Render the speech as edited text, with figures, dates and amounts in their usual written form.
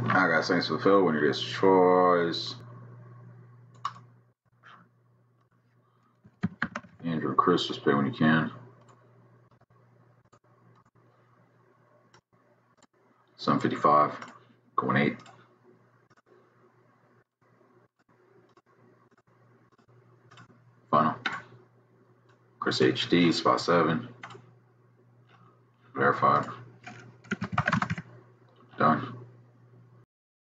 I got Saints fulfilled when it destroys. Andrew Chris, just pay when you can. 755, going 8. Final. Chris HD, spot 7. Verified. Done.